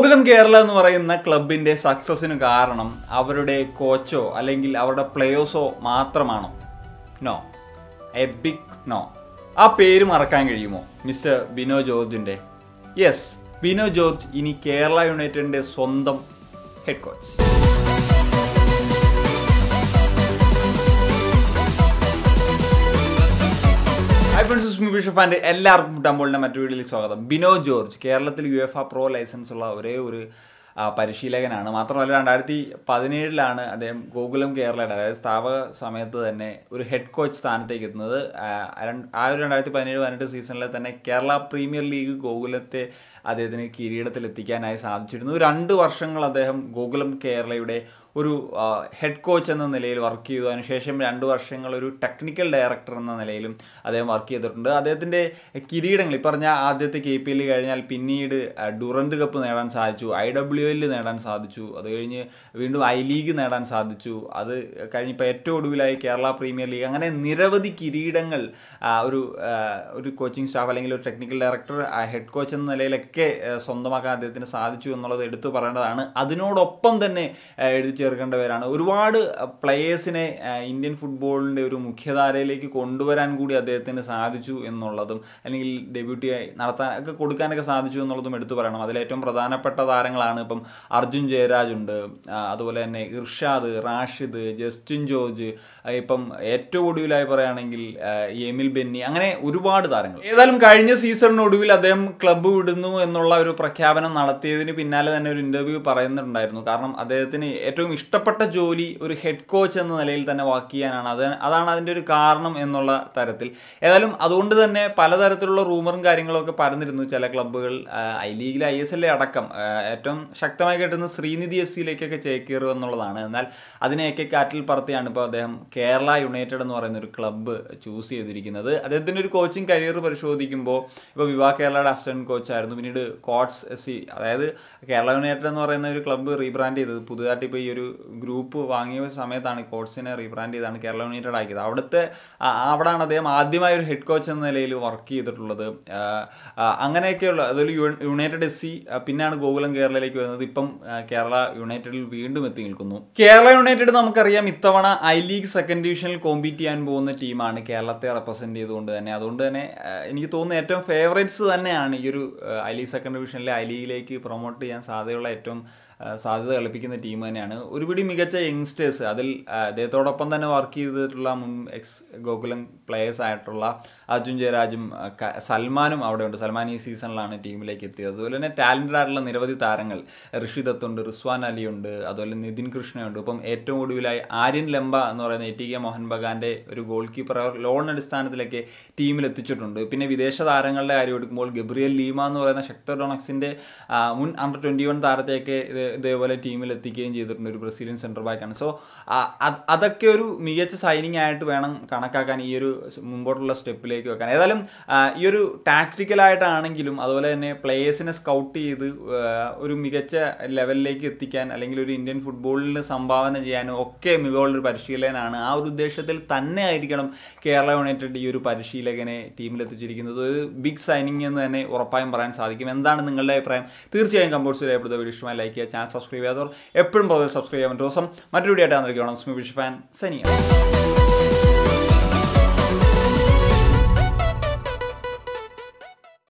ഗോകുലം കേരള എന്ന് പറയുന്ന ക്ലബിന്റെ സക്സസിന് കാരണം അവരുടെ കോച്ചോ അല്ലെങ്കിൽ അവരുടെ പ്ലേയേഴ്സോ മാത്രമാണോ? No, a big no. ആ പേര് മറക്കാൻ കഴിയുമോ മിസ്റ്റർ ബിനോ ജോർജിന്റെ? യെസ്, ബിനോ ജോർജ് ഇനി കേരള യുണൈറ്റഡിന്റെ സ്വന്തം ഹെഡ് കോച്ച്. എല്ലാവർക്കും ഫുട്ബോളിന്റെ മറ്റു വീഡിയോയിൽ സ്വാഗതം. ബിനോ ജോർജ് കേരളത്തിൽ UEFA പ്രോ ലൈസൻസ് ഉള്ള ഒരേ ഒരു പരിശീലകനാണ്. മാത്രമല്ല 2017 അദ്ദേഹം ഗോകുലം കേരളയുടെ അതായത് സ്ഥാപക സമയത്ത് തന്നെ ഒരു ഹെഡ് കോച്ച് സ്ഥാനത്തേക്ക് എത്തുന്നത്. ആ ഒരു 2017-18 സീസണിലെ തന്നെ കേരള പ്രീമിയർ ലീഗ് ഗോകുലത്തെ അദ്ദേഹത്തിന് കിരീടത്തിലെത്തിക്കാനായി സാധിച്ചിരുന്നു. 2 വർഷങ്ങൾ അദ്ദേഹം ഗോകുലം കേരളയുടെ ഒരു ഹെഡ് കോച്ച് എന്ന നിലയിൽ വർക്ക് ചെയ്തു. അതിനുശേഷം 2 വർഷങ്ങൾ ഒരു ടെക്നിക്കൽ ഡയറക്ടർ എന്ന നിലയിലും അദ്ദേഹം വർക്ക് ചെയ്തിട്ടുണ്ട്. അദ്ദേഹത്തിൻ്റെ കിരീടങ്ങൾ ഈ പറഞ്ഞ ആദ്യത്തെ KPL കഴിഞ്ഞാൽ പിന്നീട് ഡുറൻഡ് കപ്പ് നേടാൻ സാധിച്ചു, IWL നേടാൻ സാധിച്ചു, അത് കഴിഞ്ഞ് വീണ്ടും I ലീഗ് നേടാൻ സാധിച്ചു, അത് കഴിഞ്ഞിപ്പോൾ ഏറ്റവും ഒടുവിലായി കേരള പ്രീമിയർ ലീഗ്, അങ്ങനെ നിരവധി കിരീടങ്ങൾ ഒരു കോച്ചിങ് സ്റ്റാഫ് അല്ലെങ്കിൽ ഒരു ടെക്നിക്കൽ ഡയറക്ടർ ഹെഡ് കോച്ച് എന്ന നിലയിലൊക്കെ സ്വന്തമാക്കാൻ അദ്ദേഹത്തിന് സാധിച്ചു എന്നുള്ളത് എടുത്തു പറയേണ്ടതാണ്. അതിനോടൊപ്പം തന്നെ എഴുതി ചേർക്കേണ്ട പേരാണ് ഒരുപാട് പ്ലേയേഴ്സിനെ ഇന്ത്യൻ ഫുട്ബോളിൻ്റെ ഒരു മുഖ്യധാരയിലേക്ക് കൊണ്ടുവരാൻ കൂടി അദ്ദേഹത്തിന് സാധിച്ചു എന്നുള്ളതും, അല്ലെങ്കിൽ ഡെബ്യൂട്ടിയായി കൊടുക്കാനൊക്കെ സാധിച്ചു എന്നുള്ളതും എടുത്തു പറയണം. അതിലേറ്റവും പ്രധാനപ്പെട്ട താരങ്ങളാണ് ഇപ്പം അർജുൻ ജയരാജ് ഉണ്ട്, അതുപോലെ തന്നെ ഇർഷാദ്, റാഷിദ്, ജസ്റ്റിൻ ജോർജ്, ഇപ്പം ഏറ്റവും ഒടുവിലായി പറയുകയാണെങ്കിൽ എമിൽ ബെന്നി, അങ്ങനെ ഒരുപാട് താരങ്ങൾ. ഏതായാലും കഴിഞ്ഞ സീസണിനൊടുവിൽ അദ്ദേഹം ക്ലബ്ബ് വിടുന്നു എന്നുള്ള ഒരു പ്രഖ്യാപനം നടത്തിയതിന് പിന്നാലെ തന്നെ ഒരു ഇന്റർവ്യൂ പറയുന്നുണ്ടായിരുന്നു. കാരണം അദ്ദേഹത്തിന് ഏറ്റവും ഇഷ്ടപ്പെട്ട ജോലി ഒരു ഹെഡ് കോച്ച് എന്ന നിലയിൽ തന്നെ വർക്ക് ചെയ്യാനാണ്. അതാണ് അതിൻ്റെ ഒരു കാരണം എന്നുള്ള തരത്തിൽ. ഏതായാലും അതുകൊണ്ട് തന്നെ പലതരത്തിലുള്ള റൂമറും കാര്യങ്ങളൊക്കെ പറഞ്ഞിരുന്നു. ചില ക്ലബ്ബുകൾ I ലീഗിലെ ISL അടക്കം ഏറ്റവും ശക്തമായി കേട്ടുന്ന ശ്രീനിധി FC-യിലേക്കൊക്കെ ചേക്കേറുക എന്നുള്ളതാണ്. എന്നാൽ അതിനെയൊക്കെ കാറ്റിൽ പറത്തിയാണ് ഇപ്പോൾ അദ്ദേഹം കേരള യുണൈറ്റഡ് എന്ന് പറയുന്ന ഒരു ക്ലബ്ബ് ചൂസ് ചെയ്തിരിക്കുന്നത്. അദ്ദേഹത്തിൻ്റെ ഒരു കോച്ചിങ് കരിയർ പരിശോധിക്കുമ്പോൾ ഇപ്പോൾ വിവാ കേരളയുടെ അസിസ്റ്റന്റ് കോച്ചായിരുന്നു, പിന്നീട് കോട്സ് SC, അതായത് കേരള യുണൈറ്റഡ് എന്ന് പറയുന്ന ഒരു ക്ലബ്ബ് റീബ്രാൻഡ് ചെയ്തത് പുതുതായിട്ട് ഇപ്പോൾ ഈ ഒരു ഗ്രൂപ്പ് വാങ്ങിയ സമയത്താണ് കോട്സിനെ റീബ്രാൻഡ് ചെയ്താണ് കേരള യുണൈറ്റഡ് ആക്കിയത്. അവിടെയാണ് അദ്ദേഹം ആദ്യമായി ഒരു ഹെഡ് കോച്ച് എന്ന നിലയിൽ വർക്ക് ചെയ്തിട്ടുള്ളത്. അങ്ങനെയൊക്കെയുള്ള അതിൽ യുണൈറ്റഡ് SC, പിന്നെയാണ് ഗോകുലം കേരളയിലേക്ക് വരുന്നത്. ഇപ്പം കേരള യുണൈറ്റഡിൽ വീണ്ടും എത്തി നിൽക്കുന്നു. കേരള യുണൈറ്റഡ് നമുക്കറിയാം ഇത്തവണ I ലീഗ് സെക്കൻഡ് ഡിവിഷനിൽ കോമ്പീറ്റ് ചെയ്യാൻ പോകുന്ന ടീമാണ്, കേരളത്തെ റെപ്രസെൻറ്റ് ചെയ്തുകൊണ്ട് തന്നെ. അതുകൊണ്ട് തന്നെ എനിക്ക് തോന്നുന്നു ഏറ്റവും ഫേവറേറ്റ്സ് തന്നെയാണ് ഈ ഒരു I ലീഗ് സെക്കൻഡ് ഡിവിഷനിലെ I ലീഗിലേക്ക് പ്രൊമോട്ട് ചെയ്യാൻ സാധ്യതയുള്ള ഏറ്റവും സാധ്യത കളിപ്പിക്കുന്ന ടീം തന്നെയാണ്. ഒരുപിടി മികച്ച യങ്സ്റ്റേഴ്സ്, അതിൽ അദ്ദേഹത്തോടൊപ്പം തന്നെ വർക്ക് ചെയ്തിട്ടുള്ള മുൻ ഗോകുലം പ്ലേയേഴ്സ് ആയിട്ടുള്ള അർജുൻ ജയരാജും സൽമാനും അവിടെ ഉണ്ട്. സൽമാൻ ഈ സീസണിലാണ് ടീമിലേക്ക് എത്തിയത്. അതുപോലെ തന്നെ ടാലൻറ്റഡ് ആയിട്ടുള്ള നിരവധി താരങ്ങൾ, ഋഷിദത്ത് ഉണ്ട്, റിസ്വാൻ അലി ഉണ്ട്, അതുപോലെ നിതിൻ കൃഷ്ണയുണ്ട്. ഇപ്പം ഏറ്റവും ഒടുവിലായി ആര്യൻ ലംബ എന്ന് പറയുന്ന ATK മോഹൻ ബഗാൻ്റെ ഒരു ഗോൾ കീപ്പർ ലോൺ അടിസ്ഥാനത്തിലൊക്കെ ടീമിൽ എത്തിച്ചിട്ടുണ്ട്. പിന്നെ വിദേശ താരങ്ങളുടെ കാര്യം എടുക്കുമ്പോൾ ഗബ്രിയൽ ലീമ എന്ന് പറയുന്ന ഷക്തർ ഡൊണക്സിൻ്റെ മുൻ Under-21 താരത്തെയൊക്കെ ഇതേപോലെ ടീമിൽ എത്തിക്കുകയും ചെയ്തിട്ടുണ്ട്. ഒരു ബ്രസീലിയൻ സെൻറ്റർ ബാക്കാണ്. സോ അതൊക്കെ ഒരു മികച്ച സൈനിങ് ആയിട്ട് വേണം കണക്കാക്കാൻ, ഈ ഒരു മുമ്പോട്ടുള്ള സ്റ്റെപ്പിലേക്ക് വെക്കാൻ. ഏതായാലും ഈ ഒരു ടാക്ടിക്കലായിട്ടാണെങ്കിലും അതുപോലെ തന്നെ പ്ലേയേഴ്സിനെ സ്കൗട്ട് ചെയ്ത് ഒരു മികച്ച ലെവലിലേക്ക് എത്തിക്കാൻ, അല്ലെങ്കിൽ ഒരു ഇന്ത്യൻ ഫുട്ബോളിൽ സംഭാവന ചെയ്യാനും ഒക്കെ മികവുള്ളൊരു പരിശീലകനാണ്. ആ ഒരു ഉദ്ദേശത്തിൽ തന്നെ ആയിരിക്കണം കേരള യുണൈറ്റഡ് ഈ ഒരു പരിശീലകനെ ടീമിലെത്തിച്ചിരിക്കുന്നത്. ഒരു ബിഗ് സൈനിങ് എന്ന് തന്നെ ഉറപ്പായും പറയാൻ സാധിക്കും. എന്താണ് നിങ്ങളുടെ അഭിപ്രായം? തീർച്ചയായും കമ്പോഴ്സ് ചെയ്യപ്പെടുന്ന വീഡിയോ ഇഷ്ടമായി ലൈക്ക് ചെയ്യുക, ചാനൽ സബ്സ്ക്രൈബ് ചെയ്യാത്തവർ എപ്പോഴും സബ്സ്ക്രൈബ് ചെയ്യാൻ പറ്റും. ദിവസം മറ്റൊരു വീഡിയോ ആയിട്ട് വന്നിരിക്കുകയാണ്. ഫാൻ സനിയ.